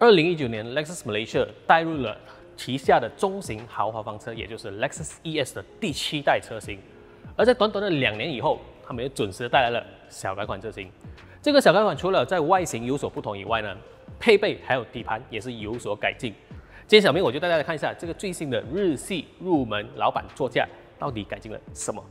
2019年 Lexus Malaysia 带入了旗下的中型豪华房车，也就是 Lexus ES 的第7代车型。而在短短的2年以后，他们也准时带来了小改款车型。这个小改款除了在外形有所不同以外呢，配备还有底盘也是有所改进。今天小明我就带大家看一下这个最新的日系入门老板座驾到底改进了什么。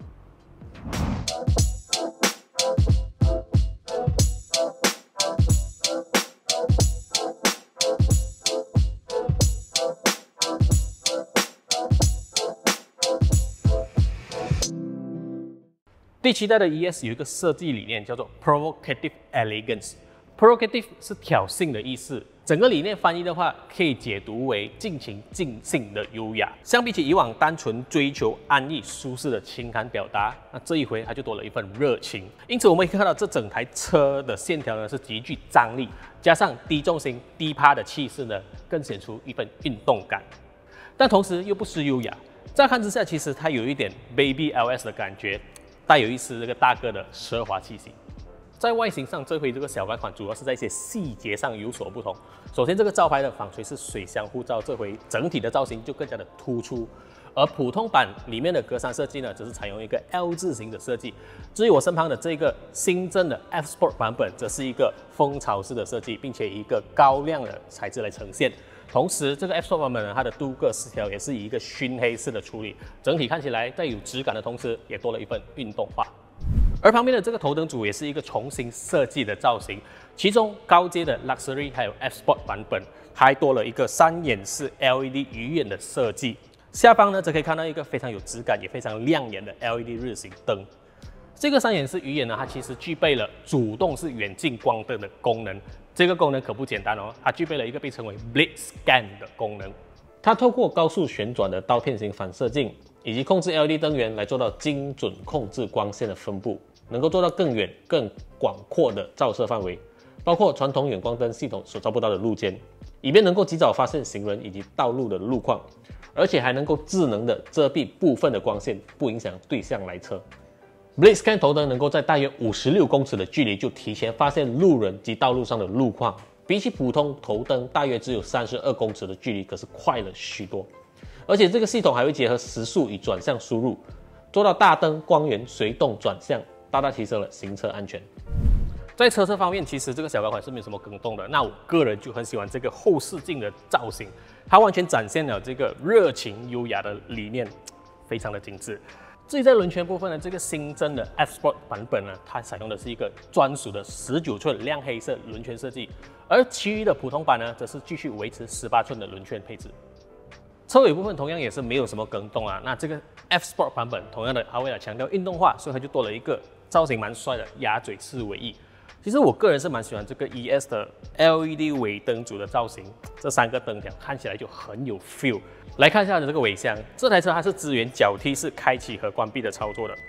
第7代的 ES 有一个设计理念叫做 Provocative Elegance。Provocative 是挑衅的意思，整个理念翻译的话，可以解读为尽情尽兴的优雅。相比起以往单纯追求安逸舒适的情感表达，那这一回它就多了一份热情。因此我们可以看到这整台车的线条呢是极具张力，加上低重心低趴的气势呢，更显出一份运动感，但同时又不失优雅。乍看之下，其实它有一点 Baby LS 的感觉。带有一丝这个大哥的奢华气息。在外形上，这回这个小改款主要是在一些细节上有所不同。首先，这个招牌的纺锤是水箱护罩，这回整体的造型就更加的突出。而普通版里面的格栅设计呢，则是采用一个 L 字形的设计。至于我身旁的这个新增的 F Sport 版本，则是一个蜂巢式的设计，并且以一个高亮的材质来呈现。同时，这个 F Sport 版本呢，它的镀铬饰条也是以一个熏黑式的处理，整体看起来在有质感的同时，也多了一份运动化。而旁边的这个头灯组也是一个重新设计的造型，其中高阶的 Luxury 还有 F Sport 版本还多了一个3眼式 LED 鱼眼的设计。下方呢，则可以看到一个非常有质感也非常亮眼的 LED 日行灯。这个3眼式鱼眼呢，它其实具备了主动式远近光灯的功能。这个功能可不简单哦，它具备了一个被称为 Blade Scan 的功能。它透过高速旋转的刀片型反射镜以及控制 LED 灯源来做到精准控制光线的分布，能够做到更远、更广阔的照射范围，包括传统远光灯系统所照不到的路肩，以便能够及早发现行人以及道路的路况，而且还能够智能的遮蔽部分的光线，不影响对向来车。Blade Scan 头灯能够在大约56公尺的距离就提前发现路人及道路上的路况，比起普通头灯大约只有32公尺的距离，可是快了许多。而且这个系统还会结合时速与转向输入，做到大灯光源随动转向，大大提升了行车安全。在车侧方面，其实这个小改款是没有什么更动的。那我个人就很喜欢这个后视镜的造型，它完全展现了这个热情优雅的理念，非常的精致。至于在轮圈部分呢，这个新增的 F Sport 版本呢，它采用的是一个专属的19寸亮黑色轮圈设计，而其余的普通版呢，则是继续维持18寸的轮圈配置。车尾部分同样也是没有什么更动啊。那这个 F Sport 版本同样的，它为了强调运动化，所以它就多了一个造型蛮帅的鸭嘴式尾翼。其实我个人是蛮喜欢这个 ES 的 LED 尾灯组的造型，这3个灯条看起来就很有 feel。来看一下这个尾箱，这台车它是支援脚踢式开启和关闭的操作的。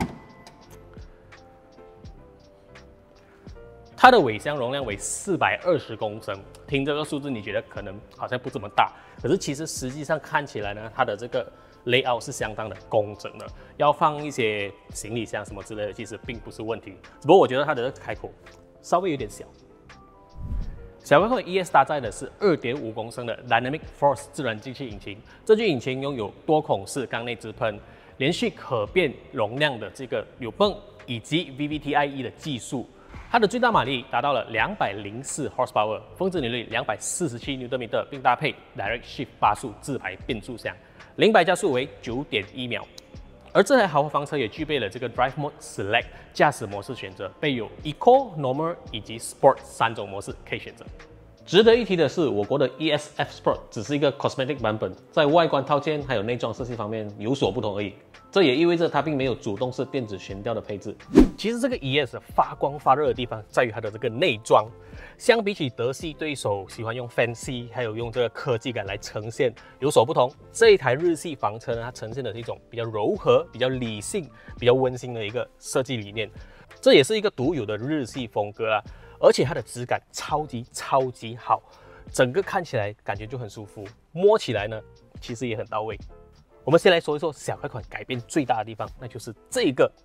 它的尾箱容量为420公升，听这个数字你觉得可能好像不这么大，可是其实实际上看起来呢，它的这个 layout 是相当的工整的，要放一些行李箱什么之类的，其实并不是问题。只不过我觉得它的开口稍微有点小。小改款 ES 搭载的是2.5公升的 Dynamic Force 自然进气引擎，这具引擎拥有多孔式缸内直喷、连续可变容量的这个扭泵以及 VVT-IE 的技术。它的最大马力达到了204 horsepower， 峰值扭力247 Nm， 并搭配 Direct Shift 8速自排变速箱，0-100加速为 9.1 秒。而这台豪华房车也具备了这个 Drive Mode Select 驾驶模式选择，备有 Eco、Normal 以及 Sport 3种模式可以选择。值得一提的是，我国的 ES F Sport 只是一个 cosmetic 版本，在外观套件还有内装设计方面有所不同而已。这也意味着它并没有主动式电子悬吊的配置。其实这个 ES 发光发热的地方在于它的这个内装，相比起德系对手喜欢用 fancy 还有用这个科技感来呈现有所不同。这一台日系房车呢，它呈现的是一种比较柔和、比较理性、比较温馨的一个设计理念，这也是一个独有的日系风格啊。而且它的质感超级好，整个看起来感觉就很舒服，摸起来呢其实也很到位。我们先来说一说小改款改变最大的地方，那就是这个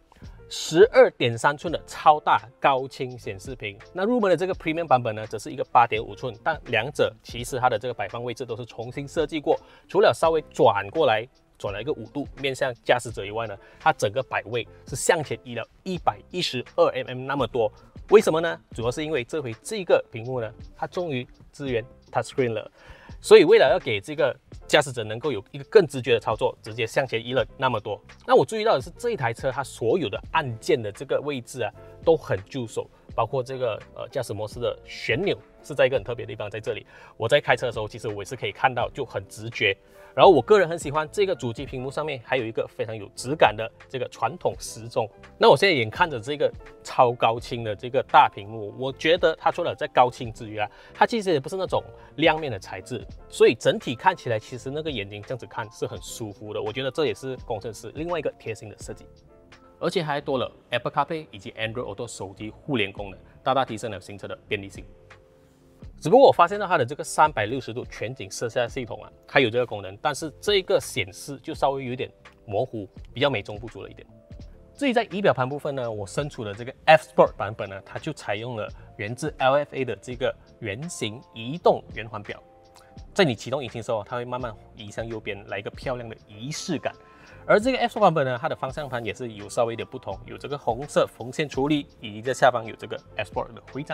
12.3寸的超大高清显示屏。那入门的这个 Premium 版本呢，则是一个8.5寸，但两者其实它的这个摆放位置都是重新设计过，除了稍微转了一个5度面向驾驶者以外呢，它整个摆位是向前移了112mm 那么多。为什么呢？主要是因为这回这个屏幕呢，它终于支援 Touchscreen 了，所以为了要给这个驾驶者能够有一个更直觉的操作，直接向前移了那么多。那我注意到的是，这一台车它所有的按键的这个位置啊，都很就手，包括这个驾驶模式的旋钮是在一个很特别的地方，在这里。我在开车的时候，其实我也是可以看到，就很直觉。然后我个人很喜欢这个主机屏幕上面还有一个非常有质感的这个传统时钟。那我现在眼看着这个超高清的这个大屏幕，我觉得它除了在高清之余啊，它其实也不是那种亮面的材质，所以整体看起来其实那个眼睛这样子看是很舒服的。我觉得这也是工程师另外一个贴心的设计，而且还多了 Apple CarPlay 以及 Android Auto 手机互联功能，大大提升了行车的便利性。只不过我发现到它的这个360度全景摄像系统啊，它有这个功能，但是这个显示就稍微有点模糊，比较美中不足了一点。至于在仪表盘部分呢，我身处的这个 F Sport 版本呢，它就采用了源自 LFA 的这个圆形移动圆环表，在你启动引擎的时候，它会慢慢移向右边，来一个漂亮的仪式感。而这个 F Sport 版本呢，它的方向盘也是有稍微的不同，有这个红色缝线处理，以及在下方有这个 F Sport 的徽章。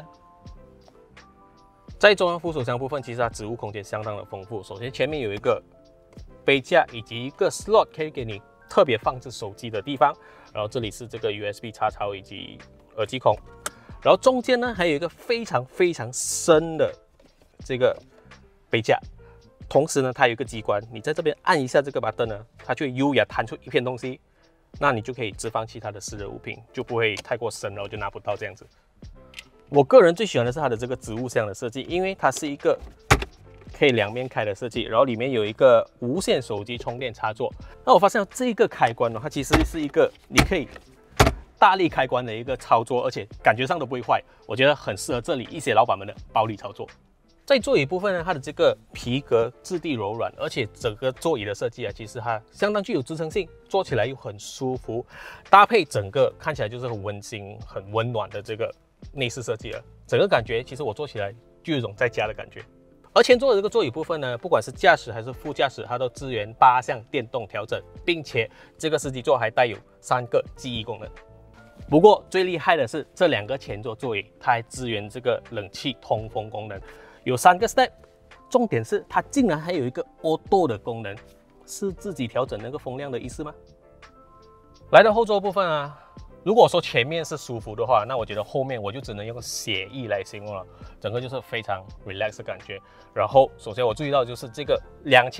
在中央扶手箱部分，其实它置物空间相当的丰富。首先前面有一个杯架以及一个 slot 可以给你特别放置手机的地方，然后这里是这个 USB 插槽以及耳机孔，然后中间呢还有一个非常深的这个杯架，同时呢它有一个机关，你在这边按一下这个 button 呢，它就会优雅弹出一片东西，那你就可以置放其他的私人物品，就不会太过深，然后就拿不到这样子。我个人最喜欢的是它的这个植物箱的设计，因为它是一个可以两面开的设计，然后里面有一个无线手机充电插座。那我发现这个开关呢，它其实是一个你可以大力开关的一个操作，而且感觉上都不会坏，我觉得很适合这里一些老板们的暴力操作。在座椅部分呢，它的这个皮革质地柔软，而且整个座椅的设计啊，其实它相当具有支撑性，坐起来又很舒服，搭配整个看起来就是很温馨、很温暖的这个内饰设计了，整个感觉其实我坐起来就有一种在家的感觉。而前座的这个座椅部分呢，不管是驾驶还是副驾驶，它都支援8项电动调整，并且这个司机座还带有3个记忆功能。不过最厉害的是这2个前座座椅，它还支援这个冷气通风功能，有3个 step。重点是它竟然还有一个 auto 的功能，是自己调整那个风量的意思吗？来到后座部分啊，如果说前面是舒服的话，那我觉得后面我就只能用写意来形容了，整个就是非常 relax 的感觉。然后首先我注意到就是这个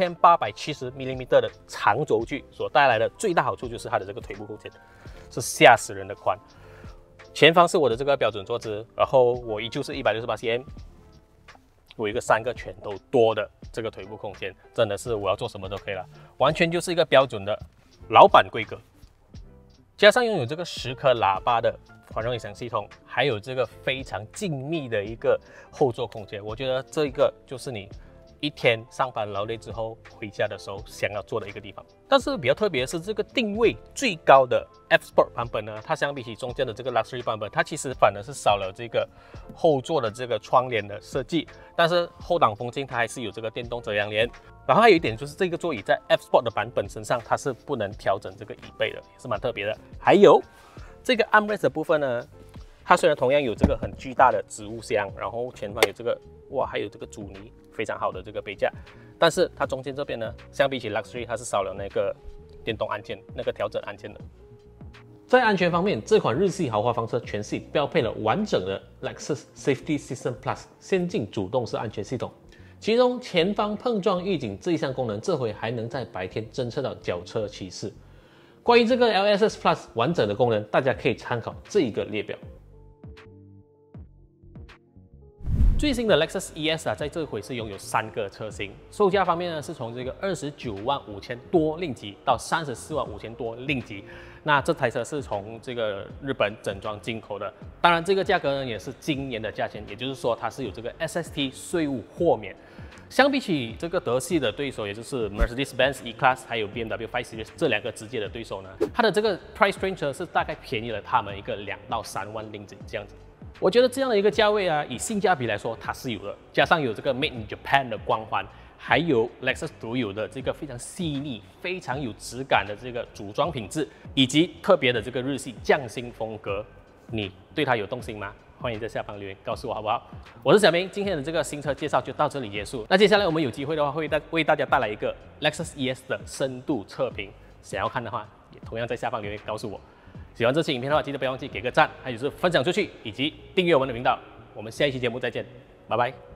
2870mm 的长轴距所带来的最大好处就是它的这个腿部空间是吓死人的宽。前方是我的这个标准坐姿，然后我依旧是168cm，我有一个3个拳头多的这个腿部空间，真的是我要做什么都可以了，完全就是一个标准的老板规格。加上拥有这个10颗喇叭的环绕音响系统，还有这个非常静谧的一个后座空间，我觉得这个就是你一天上班劳累之后回家的时候想要坐的一个地方。但是比较特别的是，这个定位最高的 F Sport 版本呢，它相比起中间的这个 Luxury 版本，它其实反而是少了这个后座的这个窗帘的设计，但是后挡风镜它还是有这个电动遮阳帘。然后还有一点就是这个座椅在 F Sport 的版本身上，它是不能调整这个椅背的，也是蛮特别的。还有这个 armrest 的部分呢，它虽然同样有这个很巨大的植物箱，然后前方有这个还有这个阻尼非常好的这个杯架，但是它中间这边呢，相比起 Luxury 它是少了那个电动按键，那个调整按键的。在安全方面，这款日系豪华房车全系标配了完整的 Lexus Safety System Plus 先进主动式安全系统。其中前方碰撞预警这一项功能，这回还能在白天侦测到轿车骑士。关于这个 LSS Plus 完整的功能，大家可以参考这一个列表。最新的 Lexus ES 啊，在这回是拥有3个车型，售价方面呢是从这个295000多令吉到345000多令吉。 那这台车是从这个日本整装进口的，当然这个价格呢也是今年的价钱，也就是说它是有这个 SST 税务豁免。相比起这个德系的对手，也就是 Mercedes-Benz E-Class 还有 BMW 5 Series 这两个直接的对手呢，它的这个 price range 是大概便宜了他们一个2到3万令吉这样子。我觉得这样的一个价位啊，以性价比来说它是有的，加上有这个 Made in Japan 的光环，还有 Lexus 独有的这个非常细腻、非常有质感的这个组装品质，以及特别的这个日系匠心风格，你对它有动心吗？欢迎在下方留言告诉我好不好？我是小明，今天的这个新车介绍就到这里结束。那接下来我们有机会的话，会为大家带来一个 Lexus ES 的深度测评，想要看的话，也同样在下方留言告诉我。喜欢这期影片的话，记得不要忘记给个赞，还有就是分享出去，以及订阅我们的频道。我们下一期节目再见，拜拜。